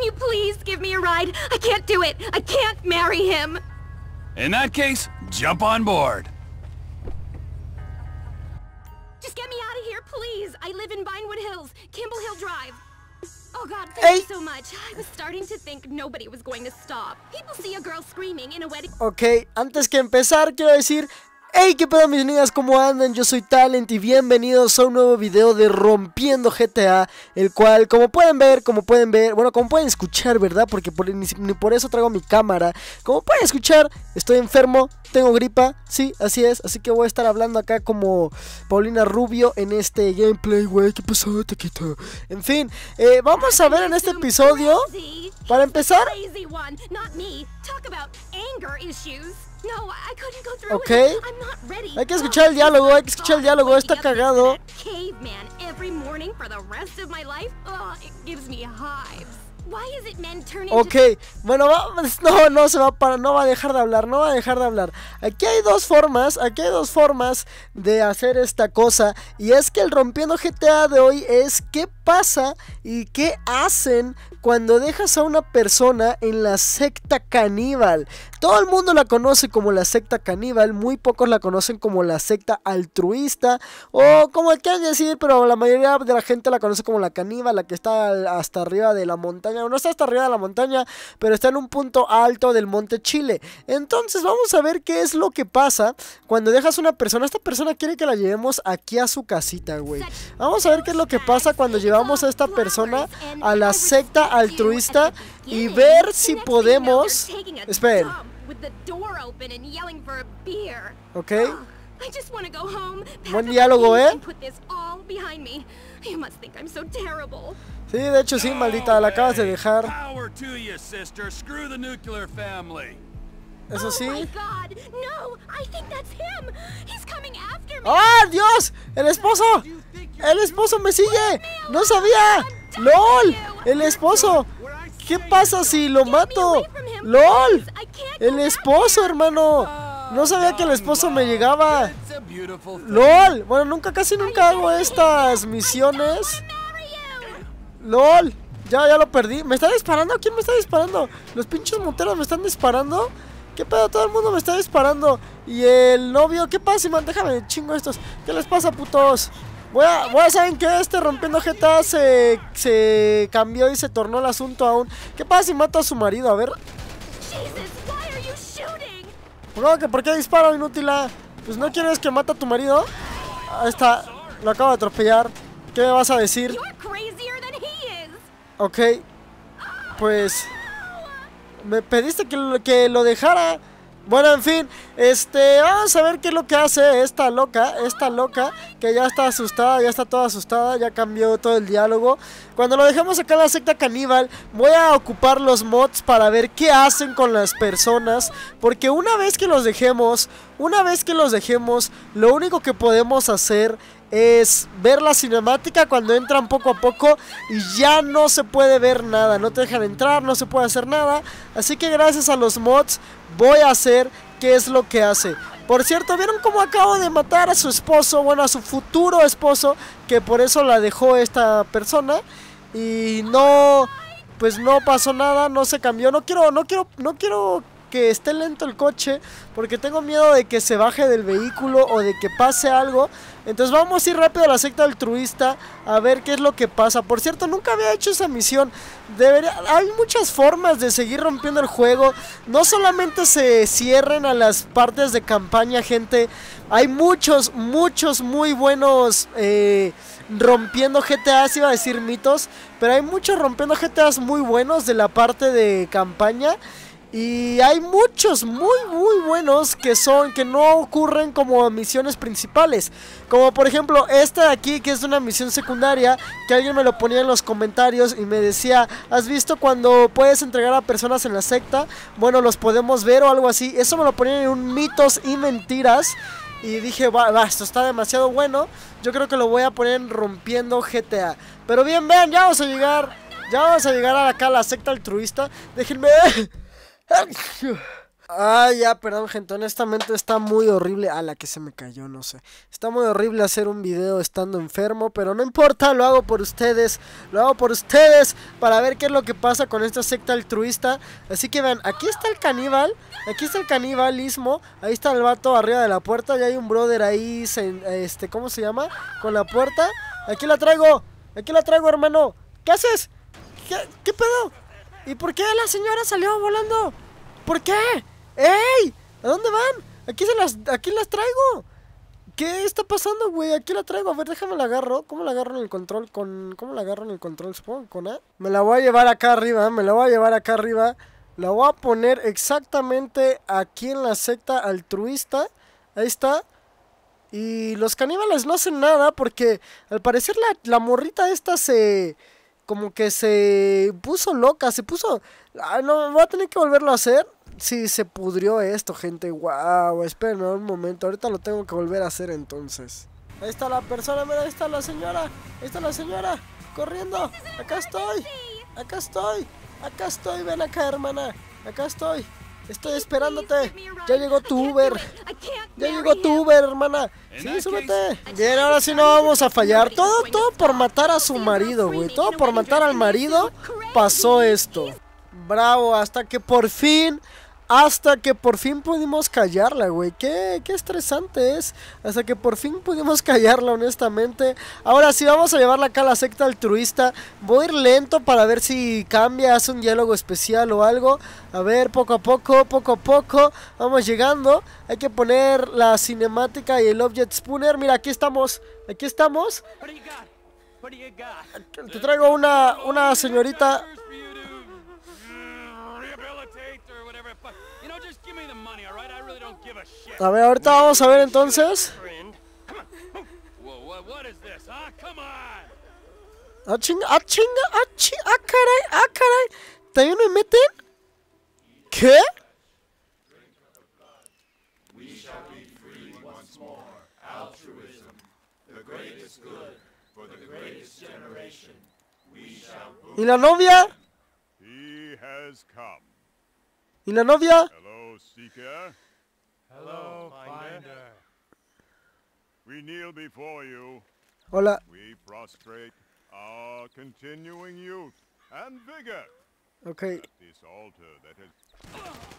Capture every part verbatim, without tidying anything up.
Can you please give me a ride? I can't do it. I can't marry him. In that case, jump on board. Just get me out of here, please. I live in Vinewood Hills, Campbell Hill Drive. Oh God, thank Hey. you so much. I was starting to think nobody was going to stop. People see a girl screaming in a wedding. Ok, antes que empezar quiero decir... Hey, qué pedo mis niñas, ¿cómo andan? Yo soy Talent y bienvenidos a un nuevo video de Rompiendo G T A. El cual, como pueden ver, como pueden ver, bueno, como pueden escuchar, ¿verdad? Porque por, ni, ni por eso traigo mi cámara. Como pueden escuchar, estoy enfermo, tengo gripa, sí, así es. Así que voy a estar hablando acá como Paulina Rubio en este gameplay, güey. ¿Qué pasó, Taquito? En fin, eh, vamos a ver en este episodio, para empezar... Ok, hay que escuchar el diálogo, hay que escuchar el diálogo, está cagado. Ok, bueno, vamos, no, no se va para, no va a dejar de hablar, no va a dejar de hablar. Aquí hay dos formas, aquí hay dos formas de hacer esta cosa. Y es que el Rompiendo G T A de hoy es qué pasa y qué hacen cuando dejas a una persona en la secta caníbal. Todo el mundo la conoce como la secta caníbal, muy pocos la conocen como la secta altruista o como quieran decir, pero la mayoría de la gente la conoce como la caníbal, la que está hasta arriba de la montaña. No está hasta arriba de la montaña, pero está en un punto alto del monte Chile. Entonces vamos a ver qué es lo que pasa cuando dejas a una persona. Esta persona quiere que la llevemos aquí a su casita, güey. Vamos a ver qué es lo que pasa cuando llevamos a esta persona a la secta altruista y ver si podemos... Esperen. Ok. Buen diálogo, ¿eh? Sí, de hecho sí, maldita, la acabas de dejar. Eso sí. ¡Ah, Dios! ¡El esposo! ¡El esposo me sigue! ¡No sabía! ¡Lol! ¡El esposo! ¿Qué pasa si lo mato? ¡Lol! ¡El esposo, hermano! No sabía que el esposo me llegaba. ¡Lol! Bueno, nunca, casi nunca hago estas misiones. ¡Lol! Ya, ya lo perdí. ¿Me está disparando? ¿Quién me está disparando? ¿Los pinches moteros me están disparando? ¿Qué pedo? Todo el mundo me está disparando. Y el novio, ¿qué pasa, man? Déjame chingo estos. ¿Qué les pasa, putos? Voy a, voy a ¿saben qué? Este Rompiendo G T A se, se cambió y se tornó el asunto aún. ¿Qué pasa si mato a su marido? A ver. No, que ¿por qué disparo, inútila? Pues no quieres que mate a tu marido. Ahí está, lo acabo de atropellar. ¿Qué me vas a decir? Ok, pues me pediste que lo, que lo dejara. Bueno, en fin, este, vamos a ver qué es lo que hace esta loca, esta loca, que ya está asustada, ya está toda asustada, ya cambió todo el diálogo. Cuando lo dejemos acá en la secta caníbal, voy a ocupar los mods para ver qué hacen con las personas, porque una vez que los dejemos, una vez que los dejemos, lo único que podemos hacer es ver la cinemática cuando entran poco a poco y ya no se puede ver nada, no te dejan entrar, no se puede hacer nada. Así que gracias a los mods voy a hacer qué es lo que hace. Por cierto, ¿vieron cómo acabo de matar a su esposo? Bueno, a su futuro esposo, que por eso la dejó esta persona. Y no, pues no pasó nada, no se cambió. No quiero, no quiero, no quiero que esté lento el coche, porque tengo miedo de que se baje del vehículo o de que pase algo. Entonces vamos a ir rápido a la secta altruista a ver qué es lo que pasa. Por cierto, nunca había hecho esa misión. Debería, hay muchas formas de seguir rompiendo el juego. No solamente se cierren a las partes de campaña, gente. Hay muchos, muchos muy buenos eh, rompiendo G T As, iba a decir mitos, pero hay muchos rompiendo G T As muy buenos de la parte de campaña. Y hay muchos muy muy buenos que son, que no ocurren como misiones principales. Como por ejemplo esta de aquí, que es una misión secundaria, que alguien me lo ponía en los comentarios y me decía: ¿has visto cuando puedes entregar a personas en la secta? Bueno, los podemos ver o algo así. Eso me lo ponían en un mitos y mentiras. Y dije, va, va, esto está demasiado bueno. Yo creo que lo voy a poner en Rompiendo G T A. Pero bien, vean, ya vamos a llegar. Ya vamos a llegar acá a la secta altruista. Déjenme... Ay, ya, perdón, gente, honestamente está muy horrible. A la que se me cayó, no sé. Está muy horrible hacer un video estando enfermo, pero no importa, lo hago por ustedes. Lo hago por ustedes para ver qué es lo que pasa con esta secta altruista. Así que vean, aquí está el caníbal, aquí está el canibalismo. Ahí está el vato arriba de la puerta. Y hay un brother ahí, este, ¿cómo se llama? Con la puerta. Aquí la traigo, aquí la traigo, hermano. ¿Qué haces? ¿Qué, qué pedo? ¿Y por qué la señora salió volando? ¿Por qué? ¡Ey! ¿A dónde van? Aquí se las, aquí las traigo. ¿Qué está pasando, güey? Aquí la traigo. A ver, déjame la agarro. ¿Cómo la agarro en el control? Con, ¿Cómo la agarro en el control? Supongo con A. Me la voy a llevar acá arriba. Me la voy a llevar acá arriba. La voy a poner exactamente aquí en la secta altruista. Ahí está. Y los caníbales no hacen nada porque al parecer la, la morrita esta se... Como que se puso loca. Se puso... Ay, no, voy a tener que volverlo a hacer. Sí, se pudrió esto, gente. Wow, esperen un momento. Ahorita lo tengo que volver a hacer entonces. Ahí está la persona, mira, ahí está la señora. Ahí está la señora, corriendo. Acá estoy, acá estoy, acá estoy. Ven acá, hermana. Acá estoy. Estoy esperándote. Ya llegó tu Uber. Ya llegó tu Uber, hermana. Sí, súbete. Bien, ahora sí no vamos a fallar. Todo, todo por matar a su marido, güey. Todo por matar al marido pasó esto. Bravo, hasta que por fin... Hasta que por fin pudimos callarla, güey. Qué, qué estresante es. Hasta que por fin pudimos callarla, honestamente. Ahora sí, vamos a llevarla acá a la secta altruista. Voy a ir lento para ver si cambia, hace un diálogo especial o algo. A ver, poco a poco, poco a poco. Vamos llegando. Hay que poner la cinemática y el object spooner. Mira, aquí estamos. Aquí estamos. Te traigo una, una señorita... A ver, ahorita vamos a ver entonces. Ah, chinga, ah, chinga, ah, chinga, ah, caray, ah, caray. ¿También me meten? ¿Qué? ¿Y la novia? ¿Y la novia? Hello, Seeker. Hello, Finder. We kneel before you. Hola. We prostrate our continuing youth and vigor. Okay. At this altar that has...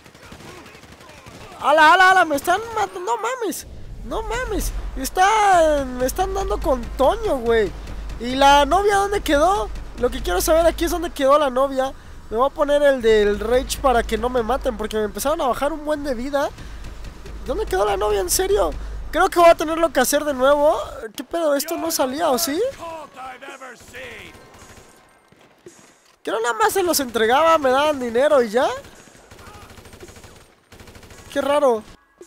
¡Hala, hala, hala! Me están matando. No mames. No mames. Están... Me están dando con Toño, güey. ¿Y la novia dónde quedó? Lo que quiero saber aquí es dónde quedó la novia. Me voy a poner el del Rage para que no me maten, porque me empezaron a bajar un buen de vida. ¿Dónde quedó la novia? ¿En serio? Creo que voy a tenerlo que hacer de nuevo. ¿Qué pedo? ¿Esto no salía o sí? Que no nada más se los entregaba, me daban dinero y ya. Qué raro.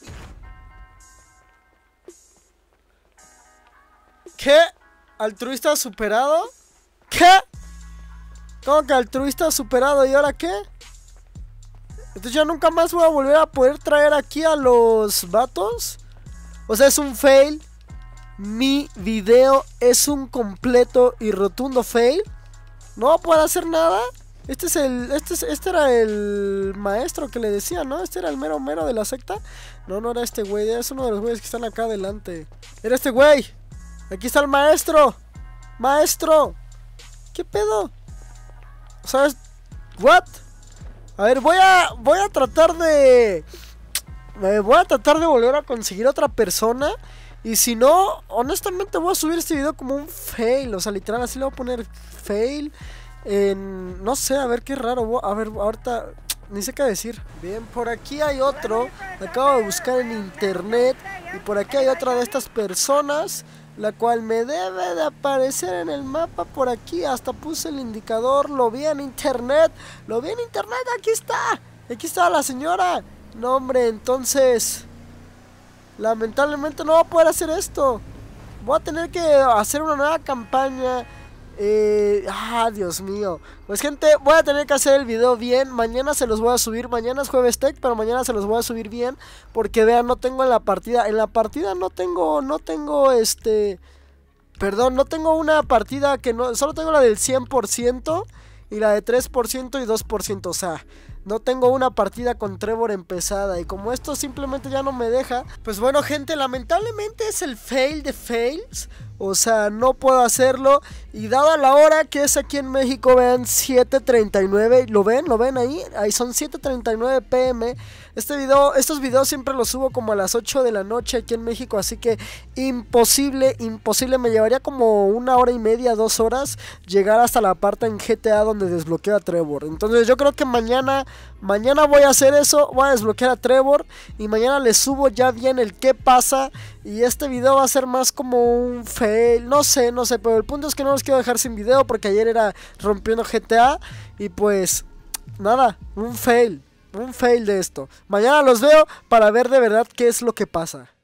¿Qué? ¿Altruista superado? ¿Qué? ¿Cómo que altruista superado? ¿Y ahora qué? Entonces ya nunca más voy a volver a poder traer aquí a los vatos. O sea, es un fail. Mi video es un completo y rotundo fail. No puedo hacer nada. Este es el. Este, es, este era el maestro que le decía, ¿no? Este era el mero mero de la secta. No, no era este güey. Es uno de los güeyes que están acá adelante. Era este güey. Aquí está el maestro. Maestro. ¿Qué pedo? ¿Sabes? ¿What? A ver, voy a. Voy a tratar de. Me voy a tratar de volver a conseguir otra persona. Y si no, honestamente voy a subir este video como un fail. O sea, literal, así le voy a poner fail. En, no sé, a ver qué raro. A ver, ahorita ni sé qué decir. Bien, por aquí hay otro. Acabo de buscar en internet. Y por aquí hay otra de estas personas, la cual me debe de aparecer en el mapa por aquí. Hasta puse el indicador. Lo vi en internet. Lo vi en internet. Aquí está. Aquí está la señora. No, hombre, entonces lamentablemente no voy a poder hacer esto. Voy a tener que hacer una nueva campaña. Eh, ah, Dios mío. Pues gente, voy a tener que hacer el video bien. Mañana se los voy a subir. Mañana es jueves tech, pero mañana se los voy a subir bien. Porque vean, no tengo en la partida. En la partida no tengo, no tengo este... Perdón, no tengo una partida que no... Solo tengo la del cien por ciento y la de tres por ciento y dos por ciento. O sea, No tengo una partida con Trevor empezada. Y como esto simplemente ya no me deja, pues bueno, gente, lamentablemente es el fail de fails. O sea, no puedo hacerlo. Y dada la hora que es aquí en México, vean, siete treinta y nueve. ¿Lo ven? ¿Lo ven ahí? Ahí son siete treinta y nueve pm. Este video, estos videos siempre los subo como a las ocho de la noche aquí en México. Así que imposible, imposible. Me llevaría como una hora y media, dos horas llegar hasta la parte en G T A donde desbloqueo a Trevor. Entonces yo creo que mañana, mañana voy a hacer eso. Voy a desbloquear a Trevor y mañana les subo ya bien el qué pasa. Y este video va a ser más como un fail, no sé, no sé, pero el punto es que no los quiero dejar sin video porque ayer era rompiendo G T A y pues nada, un fail, un fail de esto. Mañana los veo para ver de verdad qué es lo que pasa.